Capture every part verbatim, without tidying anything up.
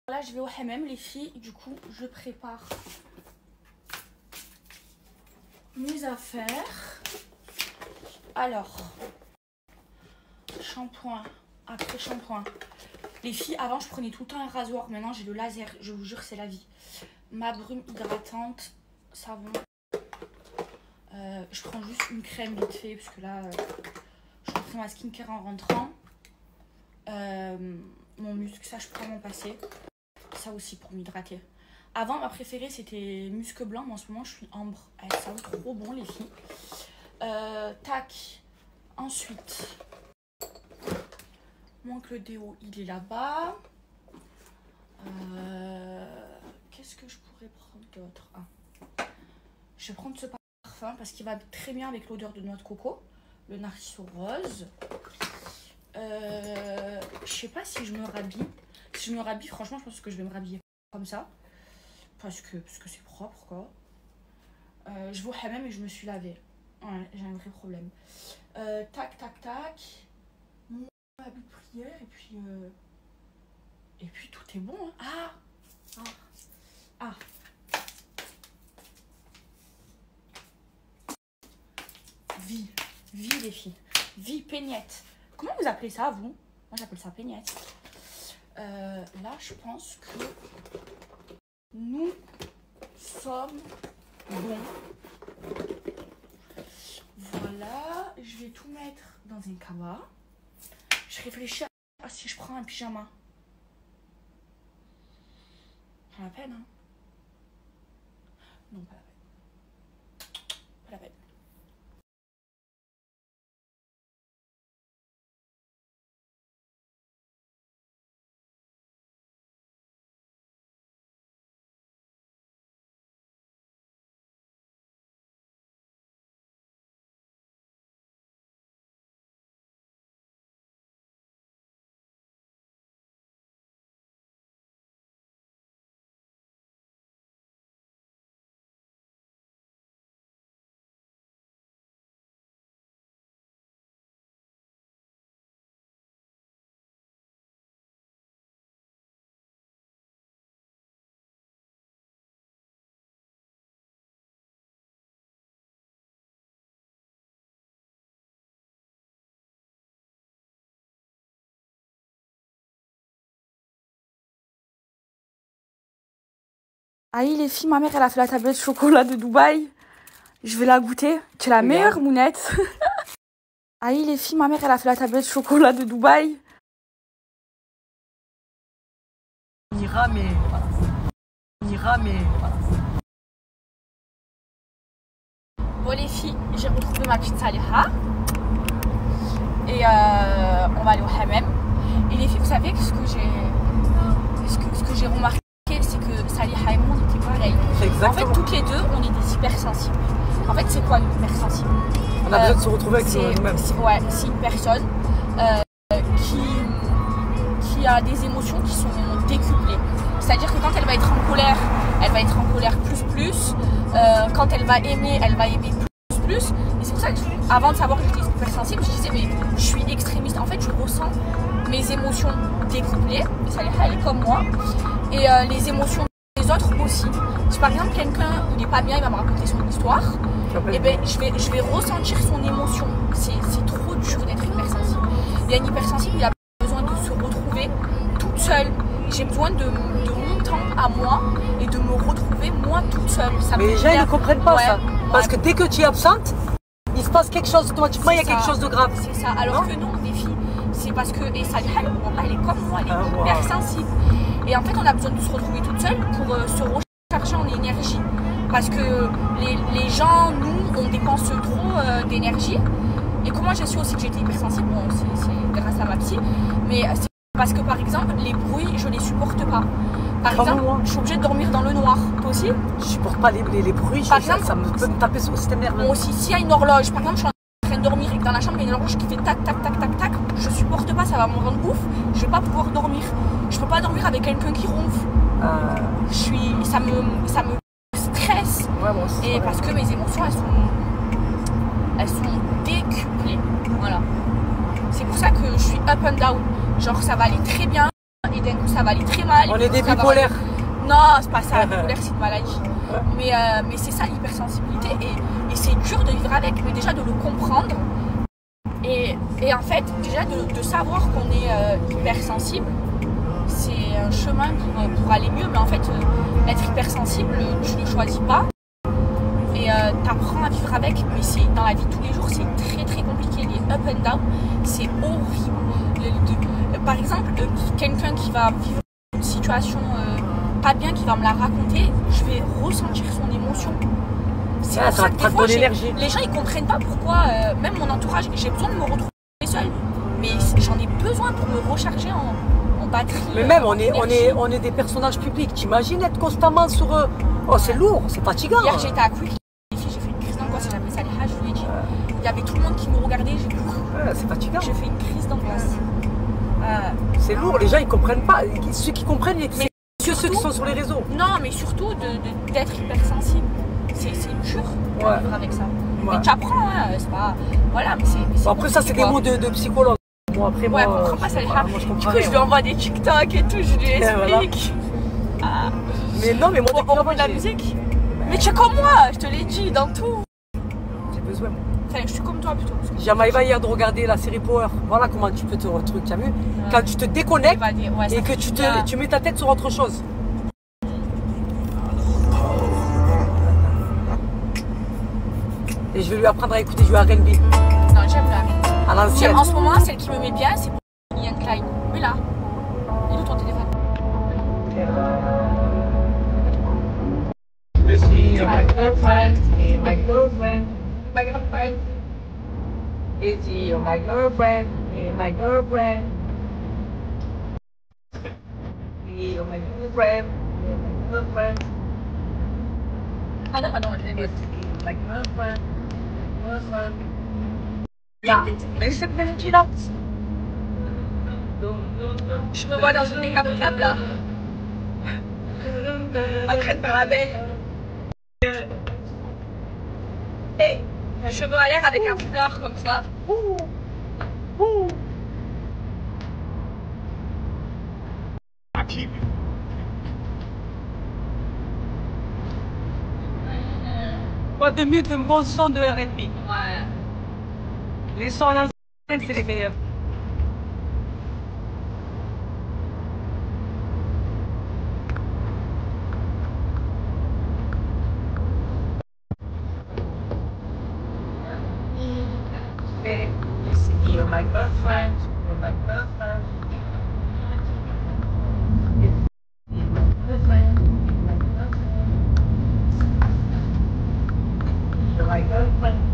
Là, je vais au hammam, les filles. Du coup, je prépare mes affaires. Alors, shampoing, après shampoing. Les filles, avant, je prenais tout le temps un rasoir. Maintenant, j'ai le laser. Je vous jure, c'est la vie. Ma brume hydratante, savon. Euh, je prends juste une crème vite fait, parce que là, euh, je reprends ma skincare en rentrant. Euh, mon musc, ça, je prends mon passé. Ça aussi pour m'hydrater. Avant, ma préférée, c'était musc blanc, mais en ce moment, je suis ambre. Elles sont trop bon, les filles. Euh, tac. Ensuite, moins que le déo, il est là-bas. Euh, Qu'est-ce que je pourrais prendre d'autre? Ah. Je vais prendre ce parfum parce qu'il va très bien avec l'odeur de noix de coco. Le Narciso Rose. Euh, je sais pas si je me rhabille. Si je me rhabille, franchement, je pense que je vais me rhabiller comme ça. Parce que parce que c'est propre, quoi. Euh, je vais au hammam et je me suis lavée. Ouais, j'ai un vrai problème. Euh, tac, tac, tac. Mon habit de prière et puis... Euh... Et puis tout est bon. Hein. Ah Ah Ah Vie. Vie, les filles. Vie peignette. Comment vous appelez ça, vous? Moi, j'appelle ça peignette. Euh, là, je pense que nous sommes bons. Voilà, je vais tout mettre dans un kaba. Je réfléchis à si je prends un pyjama. Pas la peine, hein? Non, pas la peine. Pas la peine. Aïe les filles, ma mère elle a fait la tablette chocolat de Dubaï. Je vais la goûter. C'est la meilleure mounette. Aïe les filles, ma mère elle a fait la tablette chocolat de Dubaï. On ira mais voilà. On ira mais voilà. Bon les filles, j'ai retrouvé ma petite Saliha. Et euh, on va aller au hammam. Et les filles, vous savez que ce que j'ai ce que, ce que j'ai remarqué, c'est que Saliha et moi on était pareils. En fait, toutes les deux, on est des hypersensibles. En fait, c'est quoi une hypersensible? On a euh, besoin de se retrouver avec nous-mêmes. Ouais, c'est une personne euh, qui, qui a des émotions qui sont décuplées. C'est-à-dire que quand elle va être en colère, elle va être en colère plus plus. Euh, quand elle va aimer, elle va aimer plus plus. Et c'est pour ça que avant de savoir que j'étais hypersensible, je disais mais je suis extrémiste. En fait, je ressens mes émotions découplées. Et ça, elle est comme moi. Et euh, les émotions des autres aussi. Si par exemple quelqu'un il n'est pas bien, il va me raconter son histoire, et ben je vais, je vais ressentir son émotion. C'est trop dur d'être hypersensible. Il y a une hypersensible, il a besoin de se retrouver toute seule. J'ai besoin de, de mon temps à moi et de me retrouver moi toute seule. Ça Mais les gens ils ne comprennent pas ouais, ça. Parce ouais. que dès que tu es absente, il se passe quelque chose automatiquement, il y a ça. quelque chose de grave. C'est ça. Alors non que non, les filles, c'est parce que et ça, elle, elle est comme moi, elle est ah, hypersensible. Wow. Et en fait, on a besoin de se retrouver toute seule pour euh, se recharger en énergie. Parce que les, les gens, nous, on dépense trop euh, d'énergie. Et comment j'ai su aussi que j'étais hypersensible, bon, c'est grâce à ma psy. Mais c'est parce que, par exemple, les bruits, je les supporte pas. Par Comme exemple, moi. je suis obligée de dormir dans le noir. Toi aussi? Je supporte pas les, les, les bruits. Par je, exemple, ça, ça me peut me taper sur le système nerveux. Moi aussi, s'il y a une horloge, par exemple, je suis en train de dormir et que dans la chambre, il y a une horloge qui fait tac, tac, tac, tac, tac, je supporte pas, ça va me rendre ouf. Je vais pas pouvoir dormir. Je peux pas dormir avec quelqu'un qui ronfle. Euh... Je suis, ça me, ça me stresse. Ouais, moi aussi, et ouais. parce que mes émotions, elles sont, elles sont décuplées. Voilà. C'est pour ça que je suis up and down. Genre, ça va aller très bien et et d'un coup ça va aller très mal. On est des ça va- bipolaires. Non, c'est pas ça, bipolaire c'est une maladie. Mais, euh, mais c'est ça, hypersensibilité, et, et c'est dur de vivre avec, mais déjà de le comprendre. Et, et en fait, déjà de, de savoir qu'on est euh, hypersensible, c'est un chemin pour, pour aller mieux, mais en fait, euh, être hypersensible, tu ne le choisis pas. Et euh, t'apprends à vivre avec, mais c'est dans la vie de tous les jours, c'est très très compliqué. Les up and down, c'est horrible. Le- de- par exemple, euh, quelqu'un qui va vivre une situation euh, pas bien, qui va me la raconter, je vais ressentir son émotion. C'est Ah, pour ça ça te que des prend fois, de j'ai- l'énergie. les gens ils comprennent pas pourquoi, euh, même mon entourage, j'ai besoin de me retrouver seule. Mais j'en ai besoin pour me recharger en, en batterie. Mais même, en on est, on, énergie. est, on est des personnages publics. T'imagines être constamment sur eux. Oh, c'est lourd, c'est fatigant. Hier j'étais à Quick, les filles, j'ai fait une crise d'angoisse, j'appelais ça les haches, je vous l'ai dit. Il y avait tout le monde qui me regardait, j'ai pleuré. Ouais, c'est fatigant. J'ai fait une crise d'angoisse. Euh, C'est lourd, les gens ils comprennent pas. Ceux qui comprennent, c'est que ceux qui surtout- sont sur les réseaux. non, mais surtout de- de- d'être hypersensible. C'est c'est dur de Ouais. vivre avec ça. Ouais. Mais tu apprends, hein, c'est pas. Voilà, mais c'est. mais c'est Bon, après, ça, c'est des compliqué, mots de, de psychologue. Moi, après, quoi. Ouais, moi, on euh, comprend pas je ça sais les pas, haches. moi, je Du comprends coup, je lui rien. envoie des TikTok et tout, je lui Et voilà. explique. Ah. Mais non, mais moi, Au depuis moment de la j'ai- musique. Mais tu es comme moi, je te l'ai dit, dans tout. j'ai besoin. moi. Enfin, je suis comme toi plutôt. parce que- J'ai à Maïva hier de regarder la série Power. Voilà comment tu peux te retrouver. Tu as vu? Quand tu te déconnectes Évader, ouais, ça et que fait tu, du bien. te, tu mets ta tête sur autre chose. Et je vais lui apprendre à écouter du R and B Non, j'aime la. à l'ancienne. J'aime- En ce moment, celle qui me met bien, c'est Bonnie and Clyde. Mais là, il est où ton téléphone? My girlfriend, my girlfriend, my girlfriend. Is he my girlfriend, my girlfriend? He my girlfriend, my girlfriend. Ah non, ah non, je l'ai. Is he my girlfriend, my girlfriend? Là, mais cette mélodie-là. Je me vois dans une décapotable là. En train de faire la belle. Et cheveux à l'air avec un foulard comme ça. Quoi de mieux qu'un bon son de R and B? Ouais. Les sons à l'ancienne, c'est les meilleurs. Is he my girlfriend, my girlfriend? My girlfriend.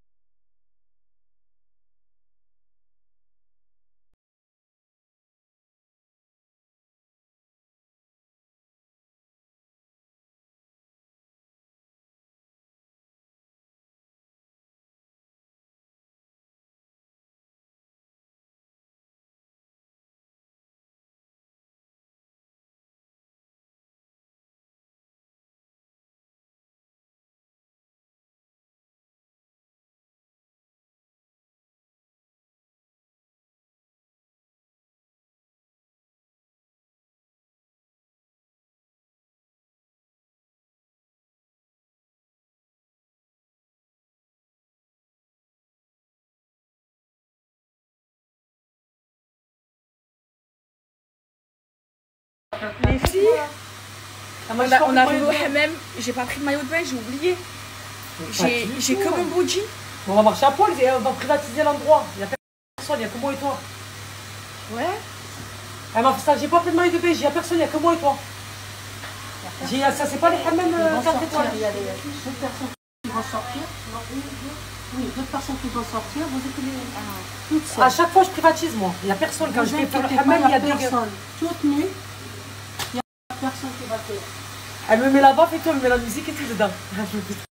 Les filles, Ah, on, moi, je a- sors on du arrive au maillot de bain. hammam. J'ai pas pris de maillot de bain, j'ai oublié. J'ai Pas du j'ai tout. que mon body. On va marcher à poil et on va privatiser l'endroit. Il n'y a personne, il n'y a que moi et toi. Ouais. Elle m'a fait ça, j'ai pas pris de maillot de bain, il n'y a personne, il n'y a que moi et toi. J'ai- Ça, c'est pas les hammams euh, quatre étoiles. Il y a des- deux personnes qui vont sortir. Non, une, deux. Oui, deux personnes qui vont sortir. Vous êtes les, ah, toutes seules. À chaque fois, je privatise, moi. Il n'y a personne. Quand Vous je vais faire le inquiétez pas, hammam, il y a des personne. Toutes nues. Il n'y a personne qui va te... Elle me met la baffe et tout, elle me met la musique et tout dedans. Je me fais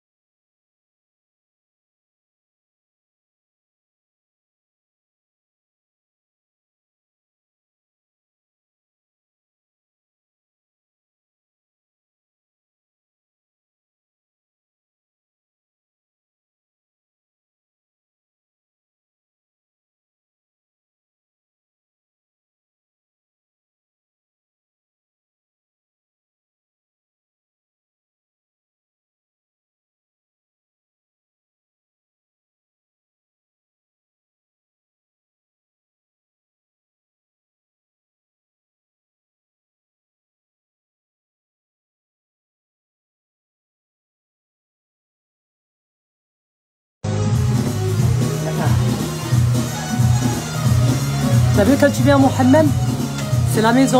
T'as vu quand tu viens à mon hammam, c'est la maison.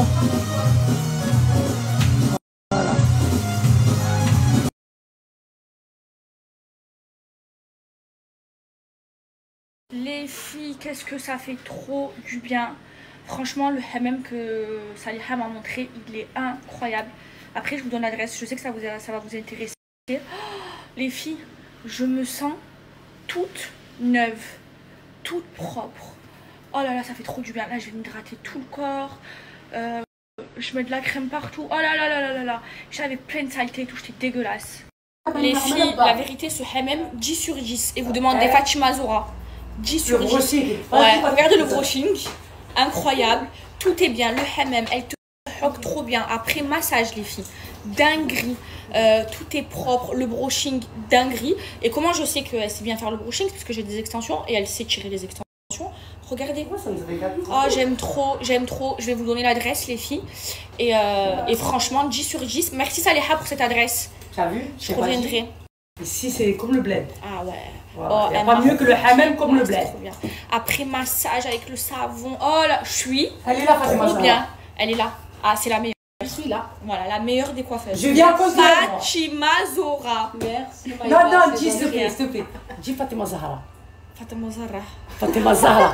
Voilà. Les filles, qu'est-ce que ça fait trop du bien. Franchement, le hammam que Saliha m'a montré, il est incroyable. Après, je vous donne l'adresse, je sais que ça, vous, ça va vous intéresser. Oh, les filles, je me sens toute neuve, toute propre. Oh là là, ça fait trop du bien. Là, je vais m'hydrater tout le corps. Euh, je mets de la crème partout. Oh là là là là là là. J'avais plein de saleté et tout, j'étais dégueulasse. Les filles, la vérité, ce hammam, dix sur dix. Et vous demandez Fatima Zora. dix sur dix. Ouais, regardez le brushing. Incroyable. Tout est bien. Le hammam, elle te choque trop bien. Après, massage, les filles. Dinguerie. Euh, tout est propre. Le brushing, dinguerie. Et comment je sais qu'elle sait bien faire le brushing? Parce que j'ai des extensions et elle sait tirer les extensions. Regardez. Oh, j'aime trop, j'aime trop. Je vais vous donner l'adresse, les filles. Et, euh, et franchement, dix sur dix. Merci Saliha pour cette adresse. Tu as vu? Je reviendrai. Ici, c'est comme le bled. Ah ouais. Wow. Oh, il n'y a pas mieux que le hammam comme le bled. Après massage avec le savon. Oh là, je suis. Elle est là, Fatima. Trop bien. Elle est là. Ah, c'est la meilleure. Je suis là. Voilà, la meilleure des coiffeuses. Je viens à cause de elle. Fatima Zora. Merci. Non, non, dis s'il te plaît, s'il te plaît. Dis Fatima Zahra. Fatima Zahra. Fatima Zahra.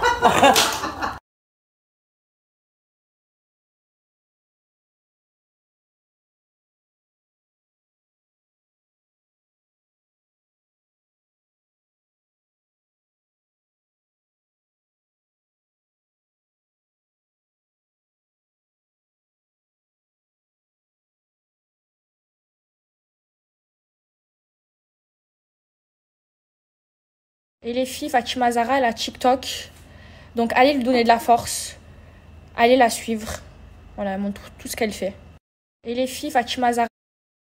Et les filles, Fatima Zahra, elle a TikTok. Donc allez lui donner de la force. Allez la suivre. Voilà, elle montre tout ce qu'elle fait. Et les filles, Fatima Zahra.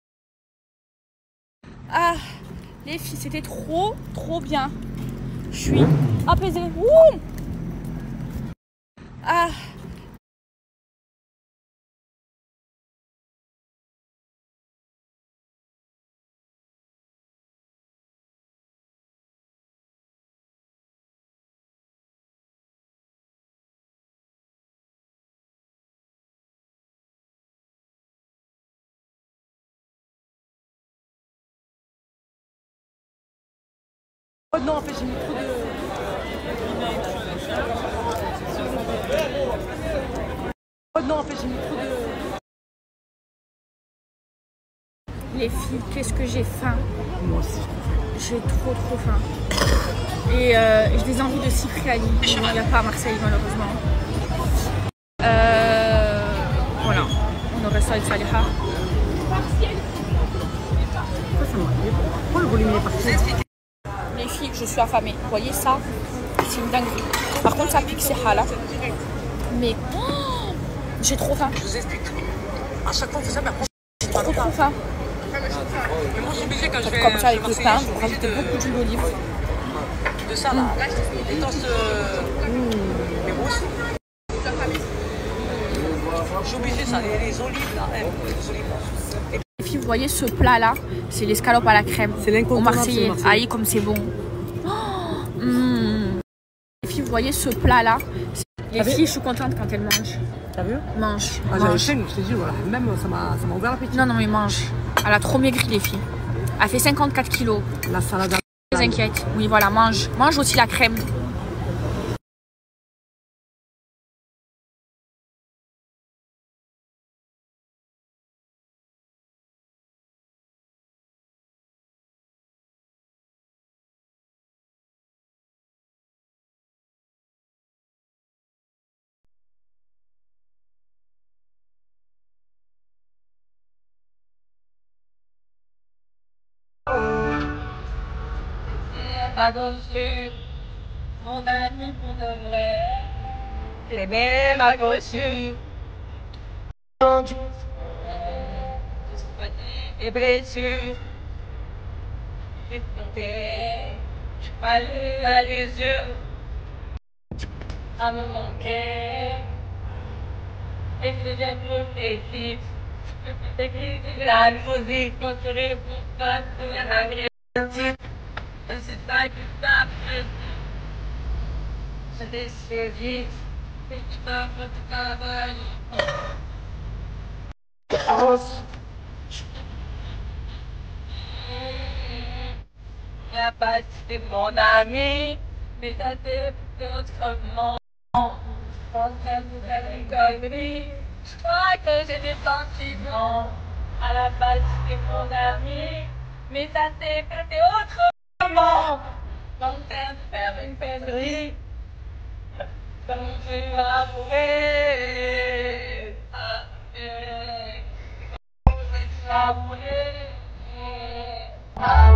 Ah, les filles, c'était trop, trop bien. Je suis apaisée. Ouh. Ah. Oh non, en fait, j'ai mis trop de... Oh non, en fait, j'ai mis trop de... Les filles, qu'est-ce que j'ai faim. Moi aussi. J'ai trop, trop faim. Et euh, j'ai des envies de cipriani. Il n'y a pas à Marseille, malheureusement. Euh, voilà. On aurait ça avec Saliha. Pourquoi le volume est parti? Les filles, je suis affamée. Vous voyez ça? C'est une dinguerie. Par contre, ça pique, c'est halal. Mais oh, j'ai trop faim. Je vous explique. À chaque fois, on fait ça, mais après, j'ai trop, trop faim. Mais moi, je suis obligé quand je vais. Comme ça, avec le pain, vous rajoutez beaucoup d'huile d'olive. De ça, là. Là, je dans ce. Mais moi aussi. Je suis obligé, ça. Les olives, là. Les olives, là. Les filles, vous voyez ce plat là, c'est l'escalope à la crème. C'est l'incontournable. Au Marseillais. Aïe, comme c'est bon. Oh, mmh. Les filles, vous voyez ce plat là. Les filles, je suis contente quand elles mangent. T'as vu? Mange. Ah, j'avais faim, je t'ai dit, voilà. Même ça m'a ouvert l'appétit. Non, non, mais mange. Elle a trop maigri, les filles. Elle fait cinquante-quatre kilos. La salade. Ne vous inquiète. Oui, voilà, mange. Mange aussi la crème. Par-dessus, mon ami pour de vrai, c'est même accrochu. Et blessures, j'ai tenté, j'ai pas eu à les yeux, à me manquer. Et que j'ai réfléchi, c'est que la musique construit pour pas de la vie. C'est ça qui t'appelle. Je l'ai suivi, La patte c'est mon ami, mais ça c'est autrement. Quand ça vous a une connerie, je crois que j'ai des sentiments. À la base c'est mon ami, mais ça s'est passé autrement. Quand ça me fait une connerie, comme tu vas mourir. Ah, eh, comme tu vas mourir. Ah,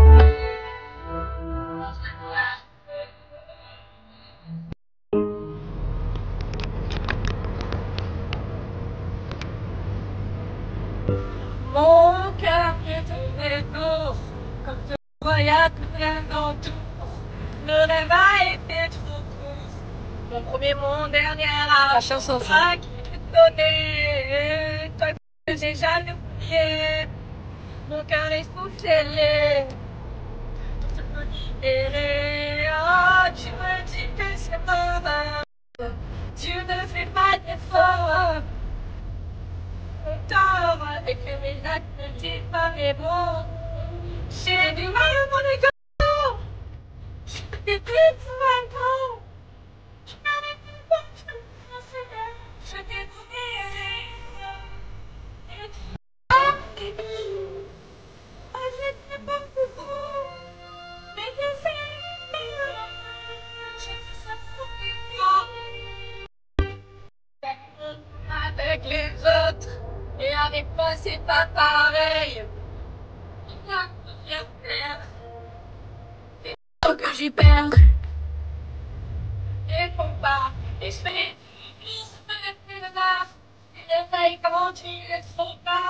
mon cœur est tourné autour, comme ce voyage plein d'entour. Le réveil était trop court. Mon premier, mon dernier âge. La chanson, ça. Pas qui t'est donné. Toi que j'ai jamais oublié. Mon cœur est sous scellé. Et oh, tu me dis que c'est mauvais. Tu ne fais pas d'effort. Et que mes actes ne disent pas mes mots. J'ai du mal à mon ego. Je t'ai plus maintenant. Je n'arrive pas, je ne sais pas. Je t'ai donné. Et tu as été. Oh, je t'ai pas beaucoup. Mais je sais. Je te sens pour avec les autres. Et avec moi c'est pas pareil. C'est trop que j'y perds. Et faut pas. Et je fais. Je fais de là. Je fais comment tu es trop tard.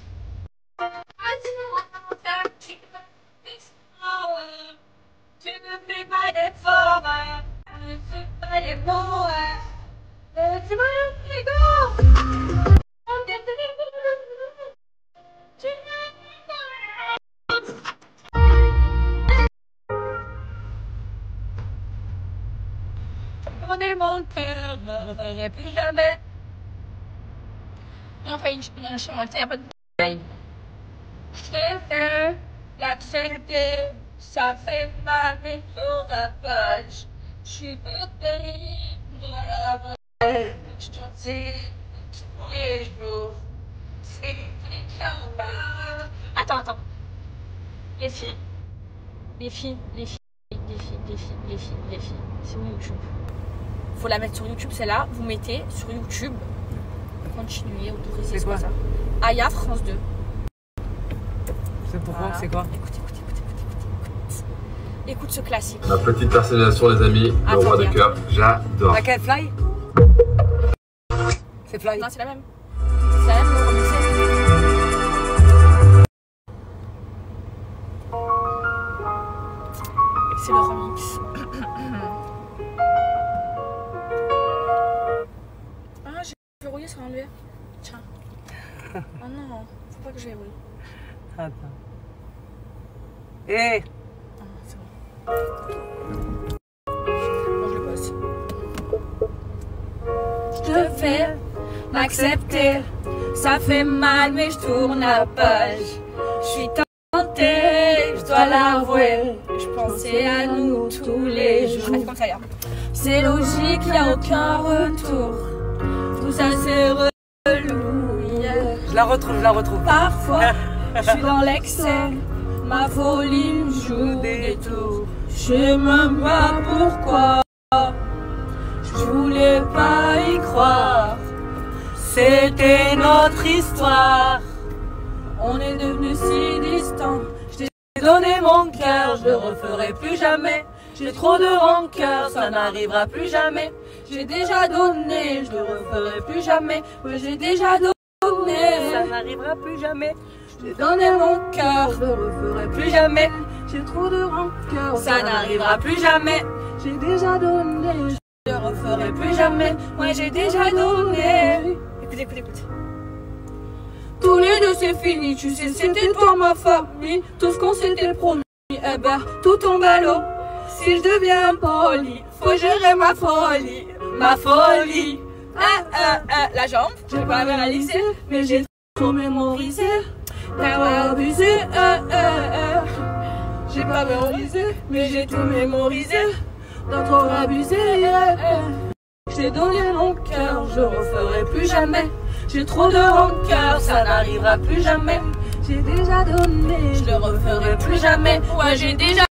Tu ne fais pas d'effort. Tu ne fais pas les mots. Tu m'as fait go. Prenez mon cœur, ne le ferai plus jamais. Enfin, je chantais un peu de bataille. Je sais l'accepter, ça fait mal, mais sur la page. Je suis peut-être dans la vraie. Je te dis tous les jours. C'est Attends, attends. Les filles. Les filles, les filles, les filles, les filles, les filles, les filles. C'est où YouTube? Faut la mettre sur YouTube, celle-là. Vous mettez sur YouTube. Continuez, autorisez. C'est quoi ça? Aya France deux. C'est pourquoi? Voilà. C'est quoi? Écoute, écoute, écoute, écoute, écoute. Écoute ce classique. Ma petite personnalisation, les amis, le Attendez, roi de attends. cœur, j'adore. Laquelle? Fly? C'est Fly. Non, c'est la même. C'est la même, le remixé. C'est le remix. Ah, j'ai verrouillé, ça va enlever. Tiens. Oh non, faut pas que je verrouille. Attends. Eh! Ah, c'est bon. Bon, je le pose. Je te fais m'accepter. Ça fait mal, mais je tourne la page. Je suis tentée, je dois l'avouer. Je pensais à nous tous les jours. Comme ça, c'est logique, y a aucun retour. Tout ça, c'est relou. Yeah. Je la retrouve, je la retrouve. Parfois, je suis dans l'excès. Ma folie me joue des tours. Je sais même pas pourquoi. Je voulais pas y croire. C'était notre histoire. On est devenus si distants. Je t'ai donné mon cœur, je le referai plus jamais. J'ai trop de rancœur, ça n'arrivera plus jamais. J'ai déjà donné, je le referai plus jamais. Ouais, j'ai déjà donné, Ça n'arrivera plus jamais. j'ai donné mon cœur, je le referai plus jamais. J'ai trop de rancœur, ça n'arrivera plus jamais. J'ai déjà donné, je le referai plus jamais. Ouais, j'ai déjà donné. Écoute, écoute, écoute. Tous les deux c'est fini, tu sais, c'était toi ma famille. Tout ce qu'on s'était promis, eh ben, tout tombe à l'eau. Si je deviens poli, faut gérer ma folie, ma folie. ah, ah, ah, la jambe, j'ai pas réalisé, mais j'ai trop mémorisé. T'as abusé, ah, ah, ah. J'ai pas mémorisé, mais j'ai tout mémorisé. T'as trop abusé, ah, ah. J'ai donné mon cœur, je referai plus jamais. J'ai trop de rancœur, ça n'arrivera plus jamais. J'ai déjà donné, je le referai plus jamais. Ouais, j'ai déjà.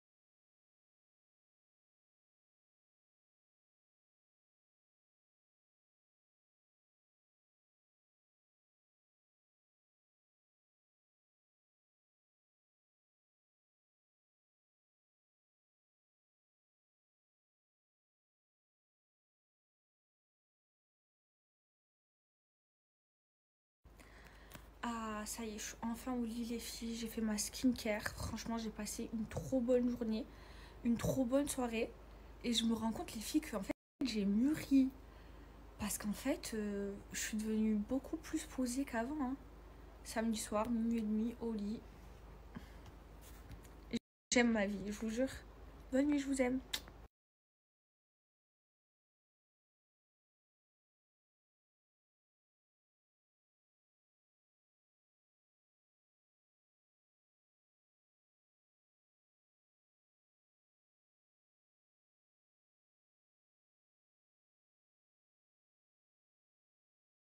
Ah, ça y est, je suis enfin au lit les filles, j'ai fait ma skincare. Franchement, j'ai passé une trop bonne journée, une trop bonne soirée. Et je me rends compte les filles qu'en fait, j'ai mûri. Parce qu'en fait, euh, je suis devenue beaucoup plus posée qu'avant. Hein. Samedi soir, minuit et demi, au lit. J'aime ma vie, je vous jure. Bonne nuit, je vous aime.